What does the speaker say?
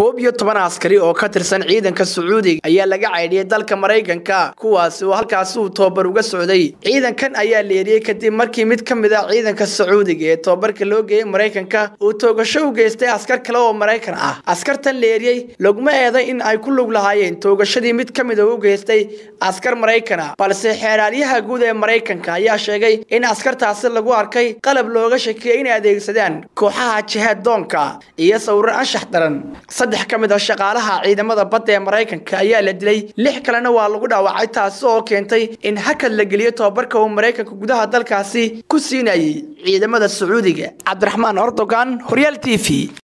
koob iyo 10 askari oo ka tirsan ciidanka Sacuudiga ayaa laga caydiyay dalka Mareykanka kuwaas oo halkaas uu tababar uga socday. Ciidankan ayaa leeriyay kadib markii mid ka mid ah ciidanka Sacuudiga ee tababarka loo geeyay Mareykanka uu toogasho u geystay askar kale oo Mareykan ah. Askartan leeriyay laguma eeday in ay ku lug lahaayeen toogashadii mid ka mid ah u geystay askar Mareykan ah, balse xeeraryaha guud ee Mareykanka ayaa sheegay in askartaasi lagu arkay qalab looga shakiyay in ay adeegsadaan kooxaha jihad doonka iyo sawirro anshax daran. saddex ka mid ah shaqaalaha ciidamada badda ee Mareykanka ayaa la dilay, 6 kalena waa lagu dhaawacay taas oo keentay in hakad la geliyo tababarka uu Mareykanka gudaha dalkaasi ku siinayay ciidamada Sacuudiga. Cabdiraxmaan Erdogan, Horyal TV.